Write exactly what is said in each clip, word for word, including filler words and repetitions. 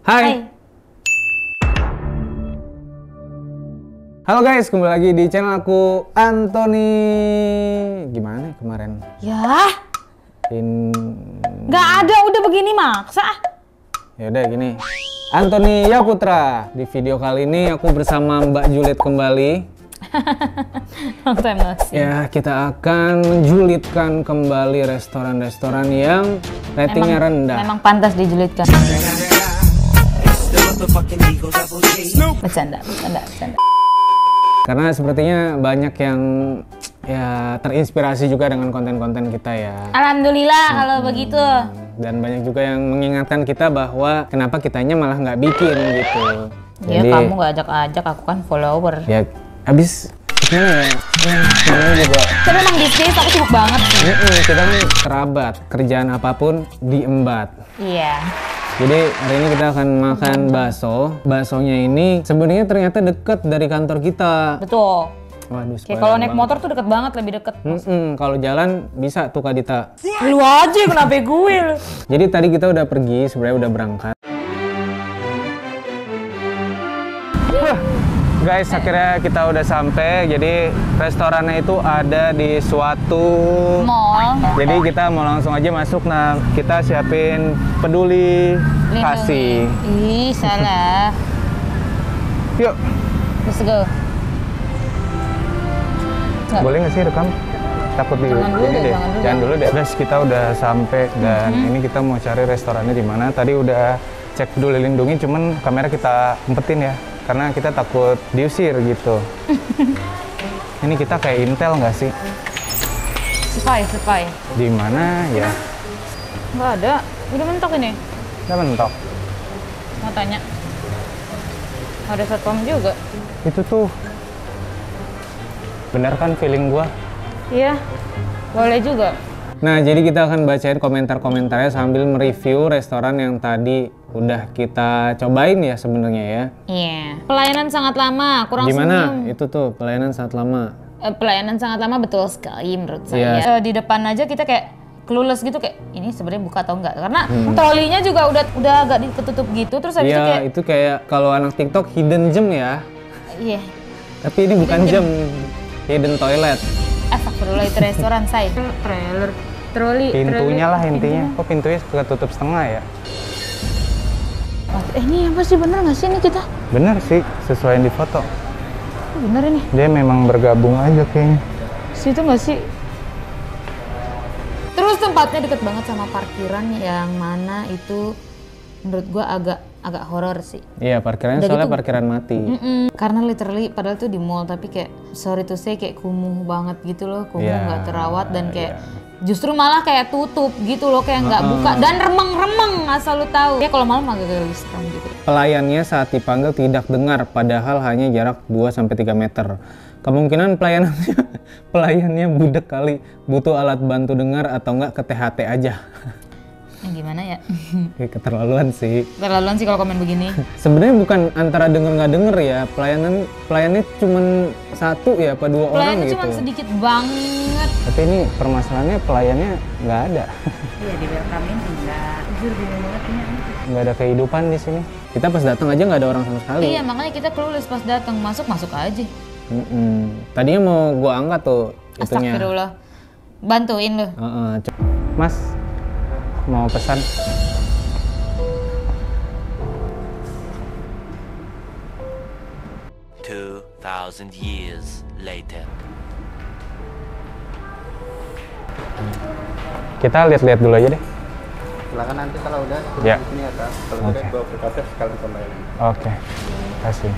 Hai. Hai. Halo guys, kembali lagi di channel aku, Anthony. Gimana kemarin? Ya. In... Gak ada, udah begini maksa. Ya udah gini. Anthony Yaputra. Di video kali ini aku bersama Mbak Juliet kembali. Long time no see. Ya, kita akan menjulitkan kembali restoran-restoran yang ratingnya memang, rendah. Memang pantas dijulitkan. Bercanda, bercanda, bercanda. Karena sepertinya banyak yang ya terinspirasi juga dengan konten-konten kita ya. Alhamdulillah hmm. kalau begitu. Dan banyak juga yang mengingatkan kita bahwa kenapa kitanya malah nggak bikin gitu. Ya Jadi, kamu nggak ajak-ajak, aku kan follower. Ya habis gimana ya? Ya juga. Tapi emang these days aku sibuk banget sih. Mm-mm, kita kan kerabat, kerjaan apapun diembat. Iya. Jadi hari ini kita akan makan bakso. Baksonya ini sebenarnya ternyata deket dari kantor kita. Betul. Waduh, kayak kalau naik motor tuh deket banget, lebih deket. Kalau jalan bisa tuh Kak Dita. Lu aja kenapa gue? Jadi tadi kita udah pergi, sebenarnya udah berangkat. Guys, akhirnya kita udah sampai. Jadi restorannya itu ada di suatu mall. Jadi kita mau langsung aja masuk. Nah, kita siapin peduli Lindungi. kasih. Ih, salah. Yuk. Let's go. Nggak. Boleh nggak sih rekam? Takut di Jangan dulu ini deh, deh. jangan dulu. Jangan dulu deh. Guys, kita udah sampai dan mm-hmm. ini kita mau cari restorannya di mana. Tadi udah cek peduli lindungi, cuman kamera kita umpetin ya. Karena kita takut diusir gitu. Ini kita kayak Intel nggak sih? Spy, spy. Di mana ya? Nggak ada. Udah mentok ini. Udah mentok. Mau tanya. Ada satpam juga. Itu tuh. Bener kan feeling gua? Iya. Boleh juga. Nah, jadi kita akan bacain komentar-komentarnya sambil mereview restoran yang tadi udah kita cobain ya sebenarnya ya. Iya. Pelayanan sangat lama, kurang Gimana? senyum. Itu tuh pelayanan sangat lama. Eh, pelayanan sangat lama betul sekali menurut Iya. saya. Eh, di depan aja kita kayak clueless gitu, kayak ini sebenarnya buka atau enggak, karena hmm. trolinya juga udah udah agak ditutup gitu. Terus habis Iya, itu kayak itu kayak kalau anak TikTok hidden gem ya. Iya. Tapi ini bukan gem, hidden toilet. Astagfirullah, itu restoran saya. Trailer, troli. Pintunya lah intinya. Kok pintunya ketutup setengah ya? Eh ini apa sih, bener nggak sih ini kita? Bener sih, sesuai yang di foto. Bener ini. Dia memang bergabung aja kayaknya. Situ nggak sih? Terus tempatnya deket banget sama parkiran yang mana itu menurut gua agak agak horor sih. Iya, parkirannya Udah soalnya gitu, parkiran mati. Mm-mm. Karena literally padahal tuh di mall, tapi kayak sorry to say kayak kumuh banget gitu loh, kumuh nggak yeah, terawat dan kayak yeah. justru malah kayak tutup gitu loh, kayak nggak uh-uh. buka dan remeng-remeng asal lu tahu. Ya kalau malam agak agak serem gitu. Pelayannya saat dipanggil tidak dengar padahal hanya jarak dua sampai tiga meter. Kemungkinan pelayanannya pelayannya budek kali, butuh alat bantu dengar atau enggak ke T H T aja. Yang gimana ya? Kayak keterlaluan sih. Keterlaluan sih kalau komen begini. Sebenarnya bukan antara denger nggak denger ya, pelayanan pelayannya cuma satu ya, apa dua pelayannya orang gitu. Pelayannya cuma sedikit banget. Tapi ini permasalahannya pelayannya nggak ada. Iya, di welcome-in enggak. Jujur bingung banget ini. Nggak ada kehidupan di sini. Kita pas datang aja nggak ada orang sama sekali. Iya, makanya kita clueless pas datang, masuk masuk aja. Mm-mm. Tadinya mau gua angkat tuh itunya. Astagfirullah. Bantuin lu. Uh-uh. Mas, mau pesan. Two thousand years later. Kita lihat-lihat dulu aja deh. Silakan nanti kalau udah ya. Di sini atas. Kalau okay. udah bawa ke kasir sekalian pembayaran. Oke. Okay. Kasih.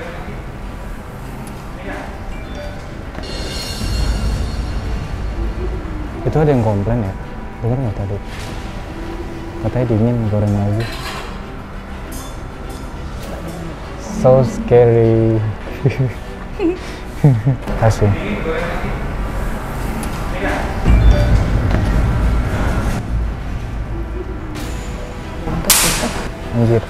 Itu ada yang komplain ya? Dengar nggak tadi? Katanya dingin, goreng lagi. So scary. Kasih. Anjir.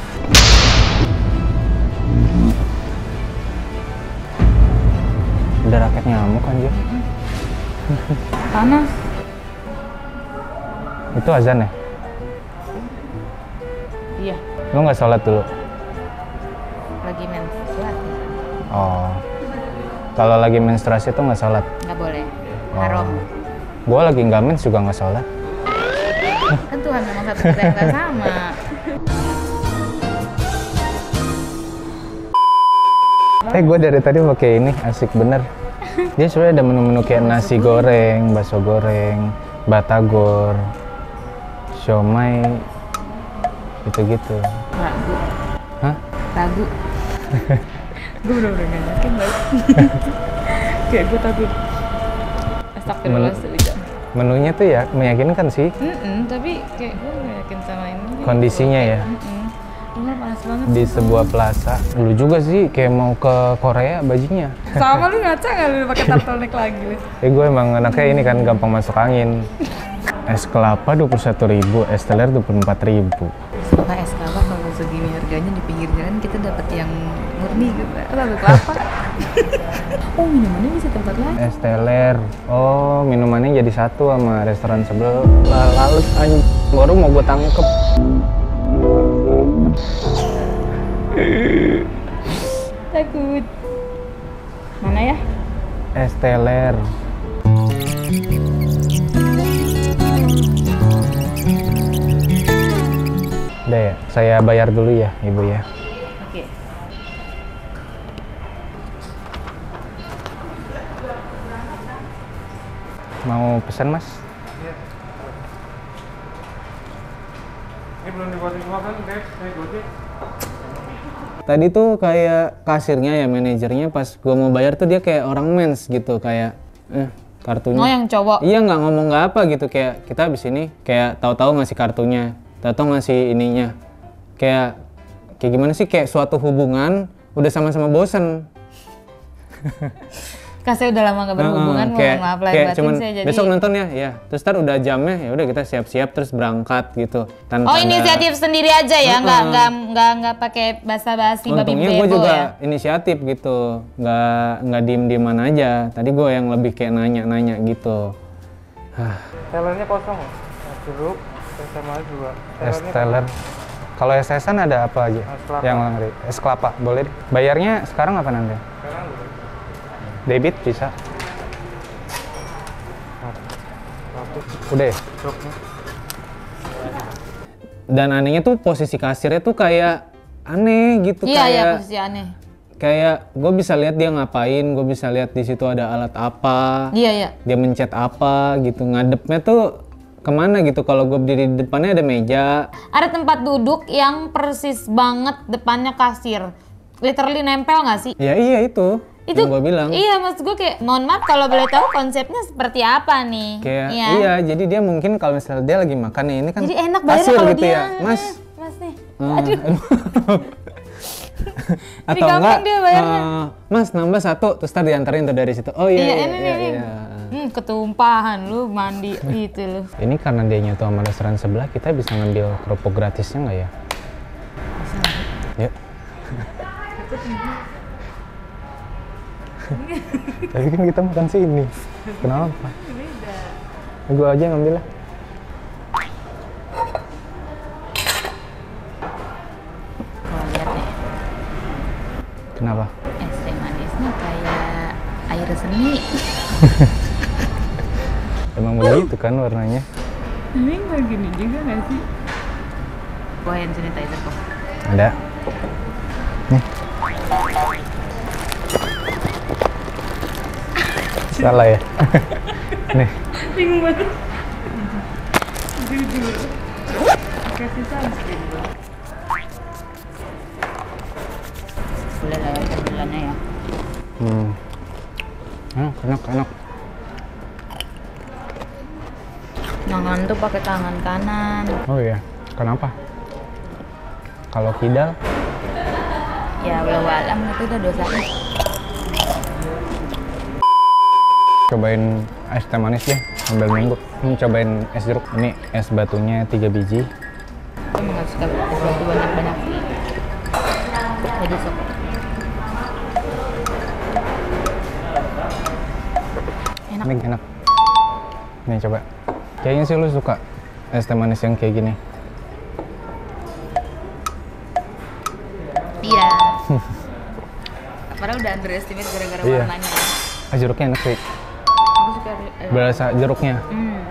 Ada raket nyamuk anjir. Panas. Itu azan ya? Iya. Lu nggak sholat dulu? Lagi menstruasi. Oh. Kalau lagi menstruasi tuh nggak sholat? Nggak boleh. Oh. Haram. Gue lagi nggak mens juga nggak sholat. Kan Tuhan memang satu kita yang nggak sama. Eh gue dari tadi pakai ini asik bener. Dia sebenarnya ada menu-menu kayak nasi goreng, bakso goreng, batagor, siomay, gitu-gitu. Ragu. Hah? Ragu. Gue bener-bener gak yakin banget. Kayak gue takut. Astagfirullah sejak. Menunya tuh ya meyakinkan sih. Mm-mm, tapi kayak gue gak yakin sama ini. Kondisinya ya. Mm-mm. Luar panas banget. Di sebuah plaza. Dulu juga sih kayak mau ke Korea bajunya. Sama lu ngaca nggak lu pakai turtleneck lagi lu? Eh gue emang anaknya ini kan gampang masuk angin. Es kelapa dua puluh satu ribu, es teler dua puluh empat ribu. Suka es kelapa kalau segini harganya di pinggir jalan kita dapat yang murni gitu. Lalu kelapa. Oh minumannya bisa tempat lain. Es teler. Oh minumannya jadi satu sama restoran sebelah. Lalu anjing baru mau gue tangkep. Takut. Mana ya? Es teler. Udah ya, saya bayar dulu ya, Ibu ya. Oke. Mau pesan, Mas? Ini belum dibuatin semua kan, Dek? Saya Gojek. Tadi tuh kayak kasirnya ya, manajernya pas gua mau bayar tuh dia kayak orang mens gitu, kayak eh kartunya. Oh yang cowok. Iya nggak ngomong nggak apa gitu, kayak kita habis ini kayak tahu-tahu ngasih kartunya, tahu-tahu ngasih ininya. Kayak kayak gimana sih, kayak suatu hubungan udah sama-sama bosen. Kasih udah lama gak berhubungan, Heeh, mohon kayak, maaf lahir kayak batin cuman saya jadi. besok nonton ya, ya. Terus ntar udah jamnya, ya udah kita siap-siap terus berangkat gitu. Tanpa Oh ada- inisiatif sendiri aja ya, nggak Heeh. nggak nggak nggak pakai basa-basi babi Untungnya gue bebo juga ya. inisiatif gitu, nggak nggak diem-dieman aja. Tadi gue yang lebih kayak nanya-nanya gitu. Hah, Telernya kosong loh. Es jeruk, es sama juga. es teler. Kalau es esan ada apa aja? Es kelapa. Yang ngeri. Es kelapa, boleh deh. Bayarnya sekarang apa nanti? Sekarang dulu. Debit bisa? Udah ya? Jeruknya. Dan anehnya tuh posisi kasirnya tuh kayak aneh gitu. Iya iya kayak posisi aneh. kayak gue bisa lihat dia ngapain, gue bisa lihat di situ ada alat apa, Iya iya. dia mencet apa gitu, ngadepnya tuh kemana gitu. Kalau gue berdiri di depannya ada meja. Ada tempat duduk yang persis banget depannya kasir. Literally nempel nggak sih? Ya iya itu, Itu yang gue bilang. Iya maksud gue kayak mohon maaf kalau boleh tahu konsepnya seperti apa nih? Kayak Iya. iya, jadi dia mungkin kalau misalnya dia lagi makan nih, ini kan Jadi enak bayarnya kasir kalau gitu dia. ya, Mas. Mas nih. eh, Aduh. Atau gampang enggak, dia bayarnya. eh, Mas nambah satu, terus tadi diantarin tuh dari situ. Oh iya, Iya, iya, ini iya, ini. iya. Hmm, ketumpahan lu mandi gitu lu. Ini karena dia nyatu sama restoran sebelah, kita bisa ngambil kerupuk gratisnya nggak ya? Ya. Tapi kan kita makan sini. Kenapa? Beda. Gue aja ngambil lah. Kalau lihat nih, Kenapa? es teh manisnya kayak air seni. Emang begitu kan warnanya? Ini nggak gini juga nggak sih? Gua hand sanitizer kok. Ada. Nih. Salah ya? Nih. Bingung banget. Jujur. Kasih sunscreen. Boleh lah ya tampilannya ya. Hmm. Enak, enak, enak. Tangan tuh pakai tangan kanan. Oh iya, kenapa? Kalau kidal? Ya walau alam itu udah dosanya. Cobain es teh manis deh, sambil nunggu. Hmm, cobain es jeruk. Ini es batunya tiga biji. Aku nggak suka sesuatu banyak-banyak. Jadi sok. Enak. Ini enak. Nih coba. Kayaknya sih lu suka es teh manis yang kayak gini. Iya. Padahal udah underestimate gara-gara Iya. warnanya. Ah, jeruknya enak sih. Aku suka eh, Berasa jeruknya. hmm.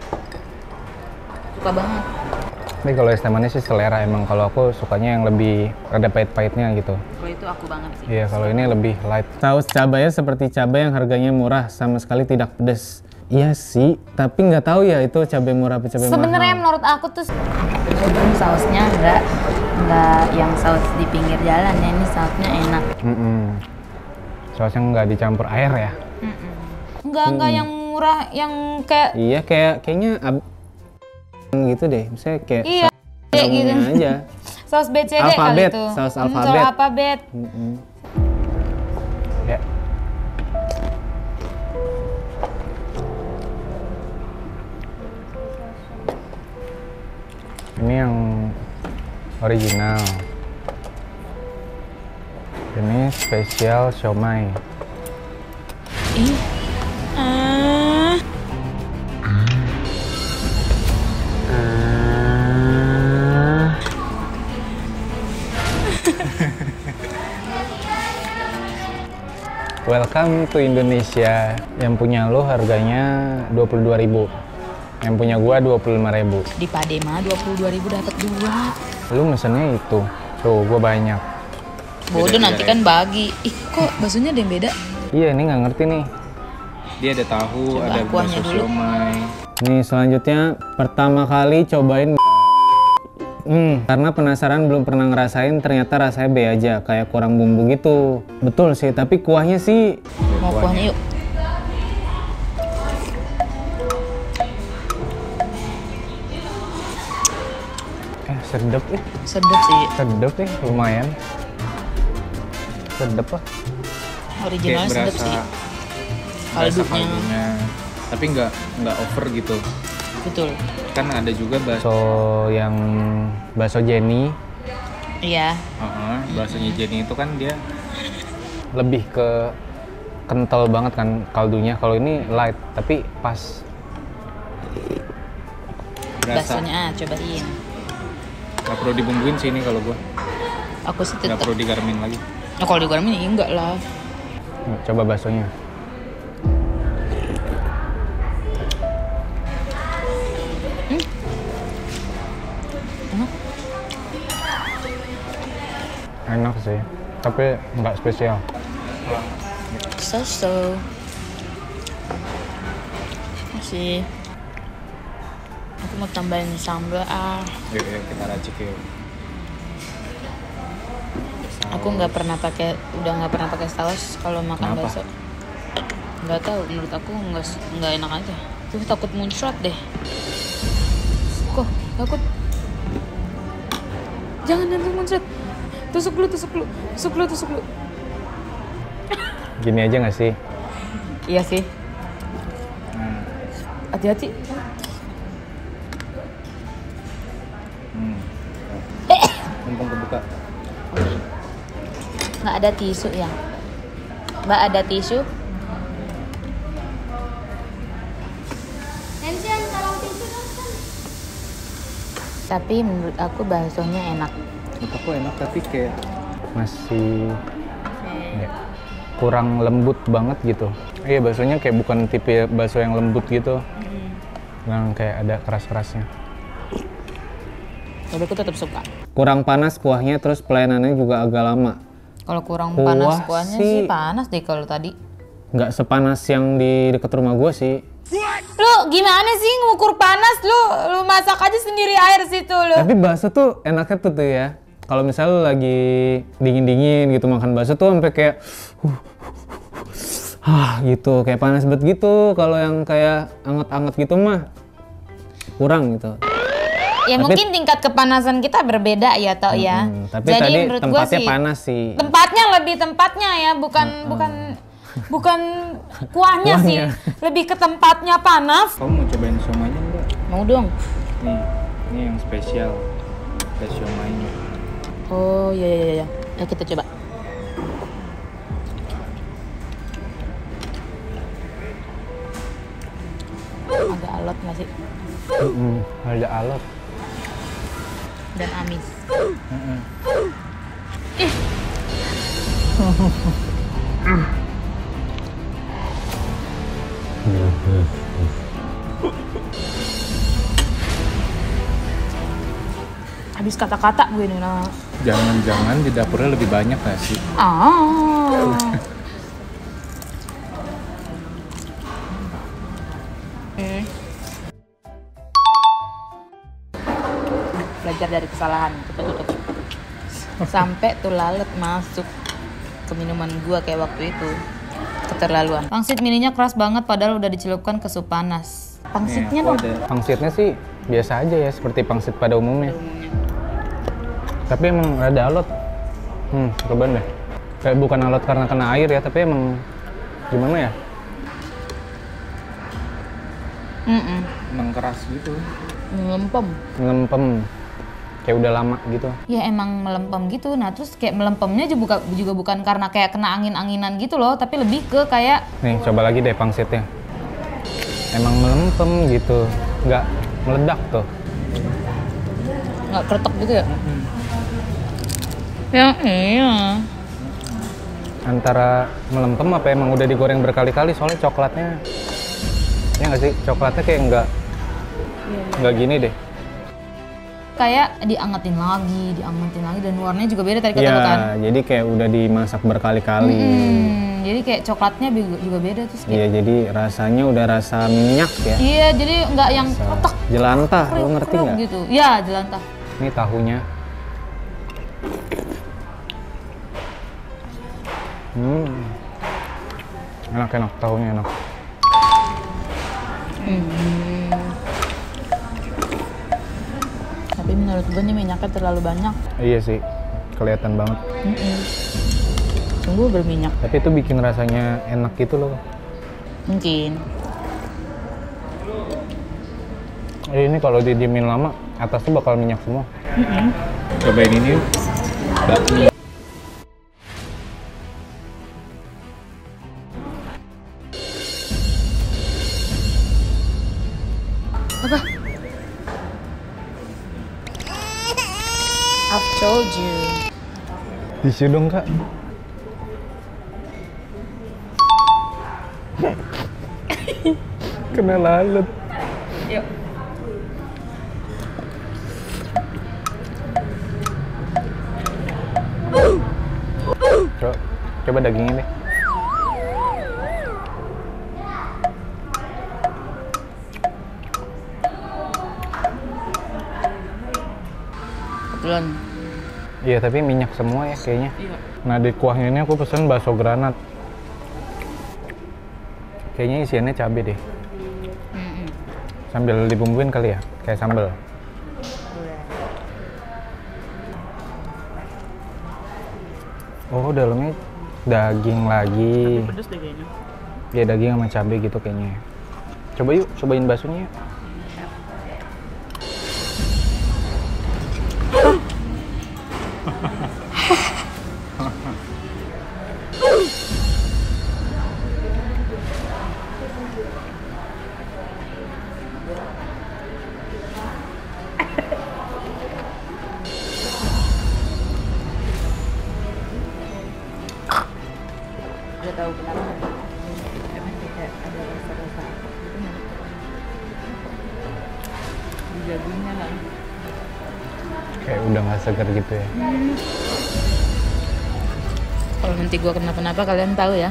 Suka banget. Tapi kalau es teh manis sih selera emang. Kalau aku sukanya yang lebih ada pahit-pahitnya gitu. Kalau itu aku banget sih. Iya, kalau ini lebih light. Saus cabainya seperti cabai yang harganya murah, sama sekali tidak pedas. Iya sih, tapi nggak tahu ya itu cabai murah apa cabai mahal. Sebenarnya menurut aku tuh sausnya enggak enggak yang saus di pinggir jalan ya, ini sausnya enak. Mm-mm. Sausnya nggak dicampur air ya? Enggak enggak yang murah yang kayak Iya, kayak kayaknya ab- gitu deh. Misalnya kayak iya kayak gitu. sausnya aja. Saus B C D Alfabet, kali tuh. saus Hmm, alfabet. Saus alfabet. Mm-mm. Ya. Ini yang original. Ini spesial siomay. Ih. Ah. Welcome to Indonesia. Yang punya lo harganya dua puluh dua ribu. Yang punya gua dua puluh lima ribu. Di Padema dua puluh dua ribu dapat dua. Lu mesennya itu. Tuh, gua banyak. Bodoh nanti kan bagi. Ih, kok baksonya ada yang beda? Iya, ini nggak ngerti nih. Dia ada tahu, Coba ada kuahnya bakso dulu. siomay. Nih, selanjutnya pertama kali cobain Hmm, karena penasaran belum pernah ngerasain, ternyata rasanya B aja, kayak kurang bumbu gitu. Betul sih, tapi kuahnya sih Mau kuahnya yuk. eh sedep eh. Sedap sih. Sedep eh, lumayan. Sedep lah. Originalnya Kayak sedap berasa, sih. berasa Kaldunya. kaldunya. Tapi nggak nggak over gitu. Betul. Kan ada juga bakso, Bakso yang bakso Jenny Iya. uh baksonya Jenny itu kan dia lebih ke kental banget kan kaldunya. Kalau ini light, tapi pas. berasa. Baksonya ah, cobain. Nggak perlu dibumbuin sih ini kalau gua. Aku sih Nggak tetap. perlu digarmin lagi. Nah, kalau di Garmin ya enggak lah. Nih, coba baksonya. Enak. Enak sih, tapi nggak spesial. So-so. Masih. Aku mau tambahin sambal ah. Yuk, yuk kita racik yuk. Aku nggak pernah pakai, udah nggak pernah pakai saus kalau makan Kenapa? bakso. Nggak tahu, menurut aku nggak nggak enak aja. Tuh takut muncrat deh. Kok takut? Jangan nanti muncrat. Tusuk lu, tusuk lu, tusuk lu, tusuk lu. Gini aja nggak sih? Iya sih. Hmm. Hati-hati. Hmm. Mumpung kebuka. Nggak ada tisu ya? Mbak ada tisu? Tapi menurut aku baksonya enak. Menurut aku enak tapi kayak Masih ya, kurang lembut banget gitu. Iya, baksonya kayak bukan tipe bakso yang lembut gitu. Yang kayak ada keras-kerasnya. Tapi aku tetap suka. Kurang panas kuahnya, terus pelayanannya juga agak lama. Kalau kurang Kuah panas kuahnya sih, sih- panas deh kalau tadi. Nggak sepanas yang di dekat rumah gue sih. Lu gimana sih ngukur panas? Lu lu masak aja sendiri air situ lu. Tapi bakso tuh enaknya tuh tuh ya. Kalau misalnya lu lagi dingin-dingin gitu makan bakso tuh sampai kayak uh, ah gitu, kayak panas banget gitu. Kalau yang kayak anget-anget gitu mah kurang gitu. Ya Tapi- mungkin tingkat kepanasan kita berbeda ya toh ya. Hmm, tapi Jadi tadi menurut gua tempatnya sih panas sih. tempatnya lebih tempatnya ya, bukan bukan bukan kuahnya sih, Kuahnya. lebih ke tempatnya panas. kamu mau cobain siomaynya enggak? Mau dong. Nih, ini yang spesial. Ada siomaynya. Oh iya iya iya. Ya kita coba. Agak alot nggak sih? Mm-mm, ada alot. Dan amis. Heeh. Ih, Habis kata-kata gue nih nah. Jangan-jangan di dapurnya lebih banyak gak sih? Ah. Hmm. Belajar dari kesalahan, tutup-tutup. Sampai tuh lalat masuk ke minuman gua kayak waktu itu. Keterlaluan. Pangsit mininya keras banget padahal udah dicelupkan ke sup panas. Pangsitnya Nih, aku dong. ada- Pangsitnya sih biasa aja ya, seperti pangsit pada umumnya. Tapi emang rada alot. Hmm, cobain deh. Kayak bukan alot karena kena air ya, tapi emang gimana ya? Mm-mm. Emang keras gitu. Melempem. Melempem. Kayak udah lama gitu. Ya emang melempem gitu. Nah terus kayak melempemnya juga bukan, juga bukan karena kayak kena angin-anginan gitu loh, tapi lebih ke kayak Nih, coba lagi deh pangsitnya. Emang melempem gitu. Nggak meledak tuh. nggak kretek gitu ya. Ya iya. Antara melempem apa emang udah digoreng berkali-kali, soalnya coklatnya ya nggak sih, coklatnya kayak nggak nggak gini deh. Kayak diangetin lagi, diangetin lagi dan warnanya juga beda tadi kata lo kan. Iya, jadi kayak udah dimasak berkali-kali. Hmm, jadi kayak coklatnya juga juga beda terus kayak. Iya, jadi rasanya udah rasa minyak ya. Iya, jadi nggak yang Rasa kotak jelantah, lo ngerti nggak? gitu. Ya, jelantah. Ini tahunya. Hmm. Enak-enak, tahunya enak. Hmm. Tapi menurut gue nih minyaknya terlalu banyak. Iya sih, kelihatan banget. Mm-mm. Sungguh berminyak. Tapi itu bikin rasanya enak gitu loh. Mungkin. Eh, ini kalau didiemin lama, atasnya bakal minyak semua. Mm-mm. Cobain ini yuk. Bakmi. Apa? I've told you. Tisu dong, Kak. Kena lalat. Yuk. Coba, coba dagingnya deh. Kebetulan. Iya, tapi minyak semua ya kayaknya. Iya. Nah, di kuahnya ini aku pesen bakso granat. Kayaknya isiannya cabai deh. Mm-mm. Sambil dibumbuin kali ya, kayak sambal. Oh, dalamnya daging lagi. Pedes deh kayaknya. Ya, daging sama cabai gitu kayaknya. Coba yuk, cobain baksonya yuk. Udah tahu kenapa nggak? Karena kayak ada rasa-rasa apa gitu nggak? Di dagingnya kan. Kayak udah nggak segar gitu ya. Kalau nanti gua kenapa-napa kalian tahu ya.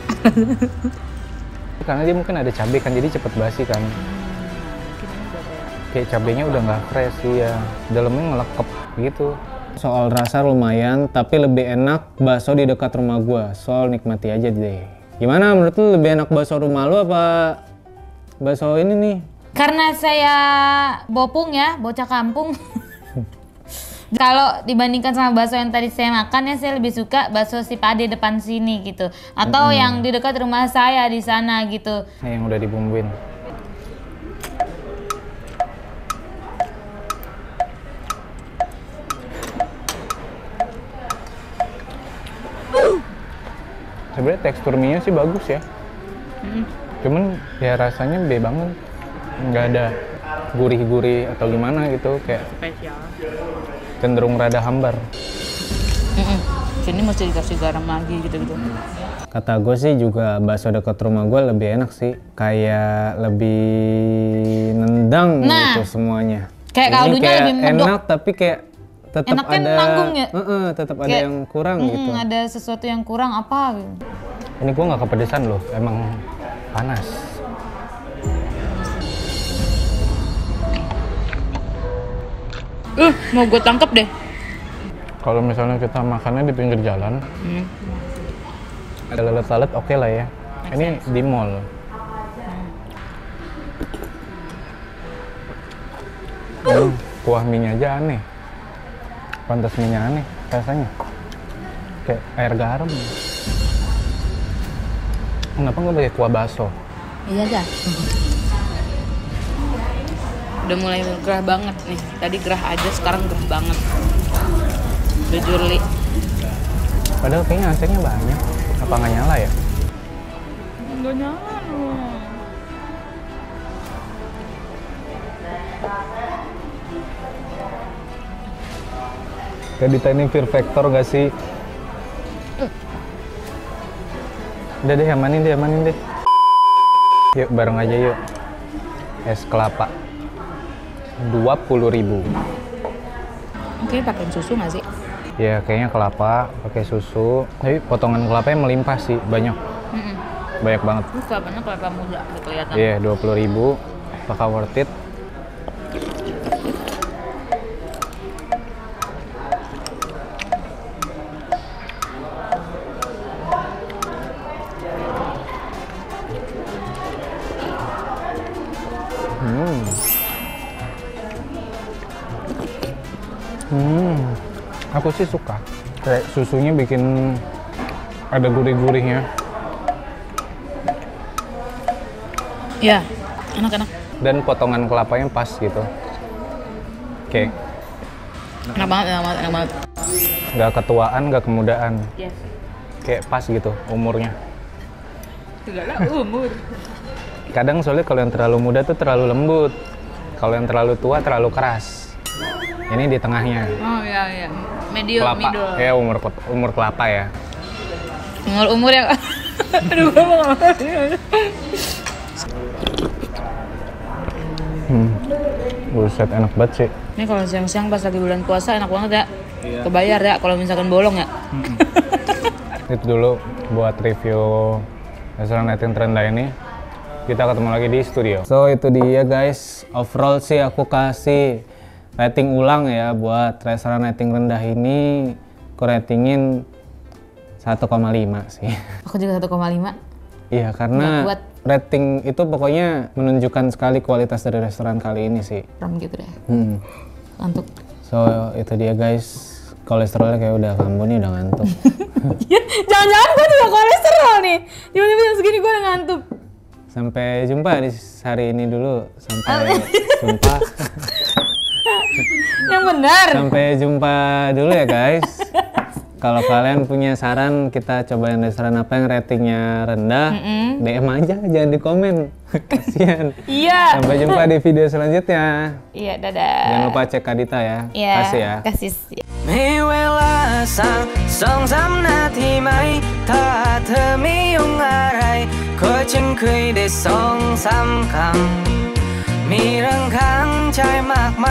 Karena dia mungkin ada cabai kan, jadi cepet basi kan. Mungkin ini udah kayak Kayak cabainya udah nggak fresh sih ya. Dalamnya ngelekep gitu. Soal rasa lumayan, tapi lebih enak bakso di dekat rumah gua. Soal nikmati aja deh. Gimana menurut lu, lebih enak bakso rumah lu apa bakso ini nih? karena saya bopung ya, bocah kampung. Kalau dibandingkan sama bakso yang tadi saya makan ya, saya lebih suka bakso si Pade depan sini gitu. Atau Mm-mm. yang di dekat rumah saya di sana gitu. Nah, yang udah dibumbuin. Sebenarnya tekstur mie sih bagus ya. Cuman ya rasanya B banget. Nggak ada gurih-gurih atau gimana gitu, kayak Spesial. cenderung rada hambar. Mm-mm. Sini mesti dikasih garam lagi gitu-gitu. Kata gue sih juga bakso dekat rumah gue lebih enak sih. Kayak lebih nendang Nah, gitu semuanya. kayak Ini kaldunya kayak lebih medok. enak tapi kayak tetap Enaknya ada nanggung ya? Heeh, tetap ada Kayak, yang kurang mm, gitu. Ada sesuatu yang kurang apa gitu. Ini gue nggak kepedesan loh, emang panas. Uh, mau gue tangkep deh. Kalau misalnya kita makannya di pinggir jalan, Hmm. ada lalat-lalat oke lah ya. Ini di mall. Hmm, kuah mie aja aneh. Pantas mie aneh rasanya. Kayak air garam. Kenapa nggak pakai kuah bakso? Iya dah. Udah mulai gerah banget nih. Tadi gerah aja, sekarang gerah banget. Jujur Li. Padahal kayaknya A C-nya banyak. Apa nggak nyala ya? Nggak nyala loh. Kayak di Tiny Fear Factor nggak sih? Udah deh, amanin deh, amanin deh. Yuk, bareng aja yuk. Es kelapa. dua puluh ribu. Oke, pakai susu nggak sih? Ya, kayaknya kelapa, pakai susu. Tapi potongan kelapanya melimpah sih, banyak. Mm-mm. Banyak banget. Ini kelapanya kelapa muda, kelihatan. Iya, dua puluh ribu. Apakah worth it? Hmm. Hmm. Aku sih suka. Kayak susunya bikin ada gurih-gurihnya. Iya, enak-enak. Dan potongan kelapanya pas gitu. Oke, Enak banget, enak banget, enak banget. nggak ketuaan, nggak kemudaan. Yes. Kayak pas gitu umurnya. Segala umur. Kadang soalnya kalau yang terlalu muda tuh terlalu lembut. Kalau yang terlalu tua terlalu keras. Ini di tengahnya. Oh iya, iya. Medium, Kelapa. middle. Ya umur umur kelapa ya. Umur umur ya. Aduh, gue mau ngomong. Hmm. Buset, enak banget sih. Ini kalau siang-siang pas lagi bulan puasa enak banget ya. Iya. Kebayar ya kalau misalkan bolong ya. Itu dulu buat review restoran rating terendah ini. Kita ketemu lagi di studio. So itu dia guys. Overall sih aku kasih rating ulang ya buat restoran rating rendah ini. Aku ratingin satu koma lima sih. Aku juga satu koma lima. Iya karena Nggak kuat. rating itu pokoknya menunjukkan sekali kualitas dari restoran kali ini sih. Ram gitu deh. Hmm. Ngantuk. So itu dia guys. Kolesterolnya kayak udah kambuh nih, udah ngantuk. Jangan-jangan gue juga kolesterol nih. Tiba-tiba jam segini gue udah ngantuk. Sampai jumpa di hari ini dulu. Sampai jumpa. Yang benar. Sampai jumpa dulu ya guys. Kalau kalian punya saran kita cobain restoran apa yang ratingnya rendah, Mm-mm. D M aja, jangan di komen. Kasian. Iya. Sampai jumpa di video selanjutnya. Iya, dadah. Jangan lupa cek Kadita ya. Iya. Kasih ya. Kasih. มีเวลาสักสองสามนาทีไหม ถ้าเธอไม่ยุ่งอะไรขอฉันคุยได้สองสามคำมีเรื่องค้างใจมากมาย